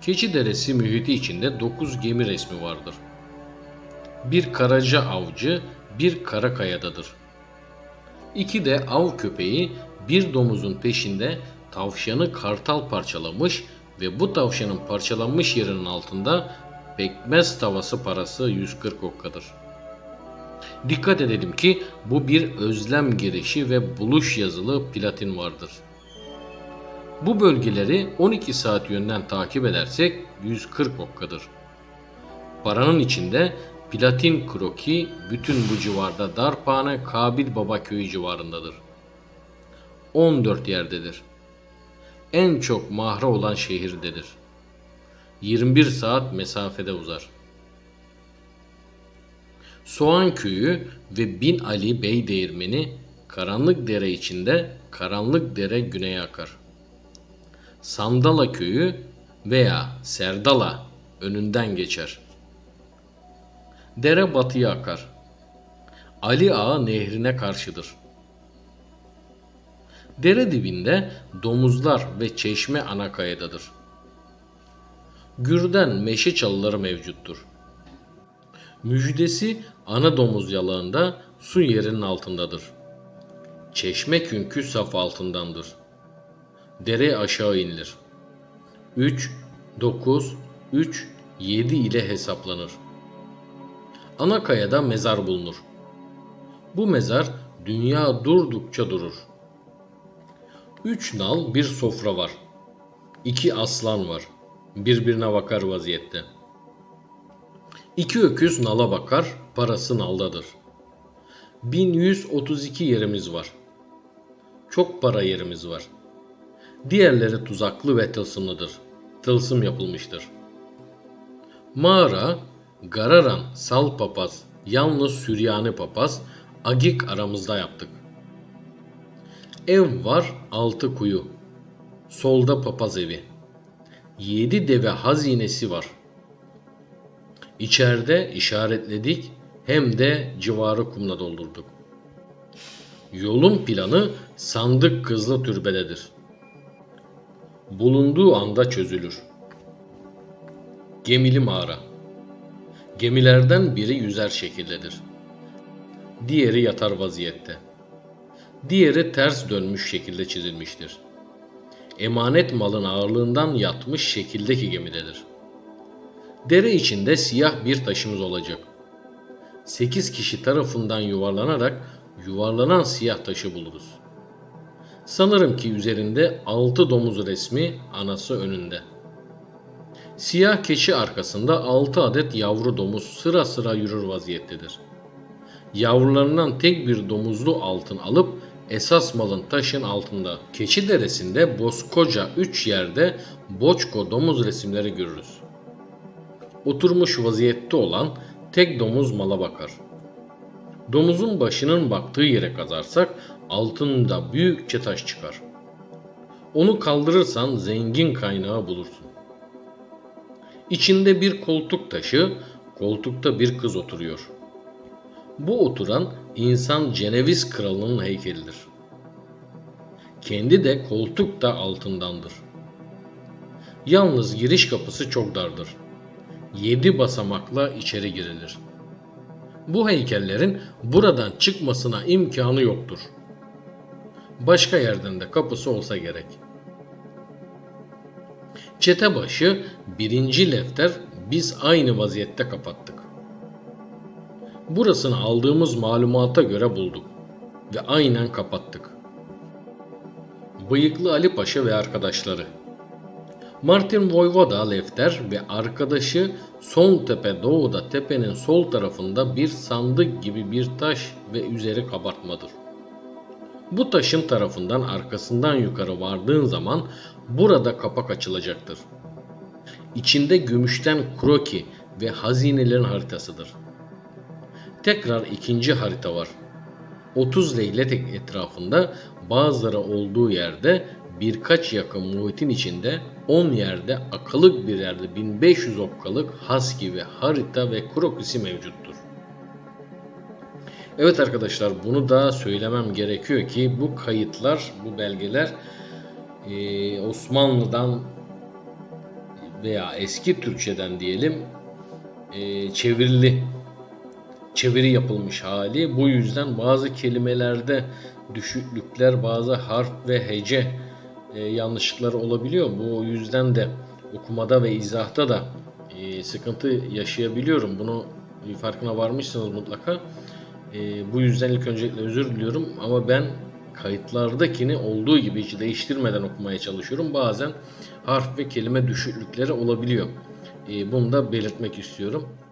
Keçideresi mühiti içinde 9 gemi resmi vardır. Bir karaca avcı, bir Karakaya'dadır. 2 de av köpeği bir domuzun peşinde tavşanı kartal parçalamış ve bu tavşanın parçalanmış yerinin altında pekmez tavası parası 140 okkadır. Dikkat edelim ki bu bir özlem girişi ve buluş yazılı platin vardır. Bu bölgeleri 12 saat yönden takip edersek 140 okkadır. Paranın içinde platin kroki bütün bu civarda Darphane Kabil Baba köyü civarındadır. 14 yerdedir. En çok mahra olan şehirdedir. 21 saat mesafede uzar. Soğan köyü ve Bin Ali Bey değirmeni karanlık dere içinde, karanlık dere güneye akar. Sandala köyü veya Serdala önünden geçer. Dere batıya akar. Ali Ağa nehrine karşıdır. Dere dibinde domuzlar ve çeşme Anakaya'dadır. Gürden meşe çalıları mevcuttur. Müjdesi ana domuz yalağında su yerinin altındadır. Çeşme künkü saf altındandır. Dere aşağı inilir. 3, 9, 3, 7 ile hesaplanır. Anakaya'da mezar bulunur. Bu mezar dünya durdukça durur. 3 nal bir sofra var. 2 aslan var. Birbirine bakar vaziyette. 2 öküz nala bakar, parası naldadır. 1132 yerimiz var. Çok para yerimiz var. Diğerleri tuzaklı ve tılsımlıdır. Tılsım yapılmıştır. Mağara, Gararan, Sal papaz, yalnız Süryani papaz, Agik aramızda yaptık. Ev var 6 kuyu. Solda papaz evi. 7 deve hazinesi var. İçeride işaretledik hem de civarı kumla doldurduk. Yolun planı sandık kızlı türbededir. Bulunduğu anda çözülür. Gemili mağara. Gemilerden biri yüzer şekildedir. Diğeri yatar vaziyette. Diğeri ters dönmüş şekilde çizilmiştir. Emanet malın ağırlığından yatmış şekildeki gemidedir. Dere içinde siyah bir taşımız olacak. 8 kişi tarafından yuvarlanarak yuvarlanan siyah taşı buluruz. Sanırım ki üzerinde 6 domuz resmi, anası önünde. Siyah keçi arkasında 6 adet yavru domuz sıra sıra yürür vaziyettedir. Yavrularından tek bir domuzlu altın alıp esas malın taşın altında. Keçi deresinde bozkoca 3 yerde boçko domuz resimleri görürüz. Oturmuş vaziyette olan tek domuz mala bakar. Domuzun başının baktığı yere kazarsak altında büyükçe taş çıkar. Onu kaldırırsan zengin kaynağı bulursun. İçinde bir koltuk taşı, koltukta bir kız oturuyor. Bu oturan insan Ceneviz kralının heykelidir. Kendi de koltuk da altındandır. Yalnız giriş kapısı çok dardır. 7 basamakla içeri girilir. Bu heykellerin buradan çıkmasına imkanı yoktur. Başka yerden de kapısı olsa gerek. Çetebaşı 1. lefter biz aynı vaziyette kapattık. Burasını aldığımız malumata göre bulduk ve aynen kapattık. Bıyıklı Ali Paşa ve arkadaşları. Martin Voyvoda lefter ve arkadaşı sol tepe doğuda tepenin sol tarafında bir sandık gibi bir taş ve üzeri kabartmadır. Bu taşın tarafından arkasından yukarı vardığın zaman burada kapak açılacaktır. İçinde gümüşten kroki ve hazinelerin haritasıdır. Tekrar 2. harita var. 30 leylet etrafında bazıları olduğu yerde birkaç yakın muhitin içinde 10 yerde akalık bir yerde 1500 okkalık haski ve harita ve krokisi mevcuttur. Evet arkadaşlar, bunu da söylemem gerekiyor ki bu kayıtlar, bu belgeler Osmanlı'dan veya eski Türkçeden diyelim çevirili, çeviri yapılmış hali. Bu yüzden bazı kelimelerde düşüklükler, bazı harf ve hece yanlışlıkları olabiliyor. Bu yüzden de okumada ve izahta da sıkıntı yaşayabiliyorum. Bunu farkına varmışsınız mutlaka. Bu yüzden ilk öncelikle özür diliyorum ama ben kayıtlardakini olduğu gibi hiç değiştirmeden okumaya çalışıyorum. Bazen harf ve kelime düşüklükleri olabiliyor. Bunu da belirtmek istiyorum.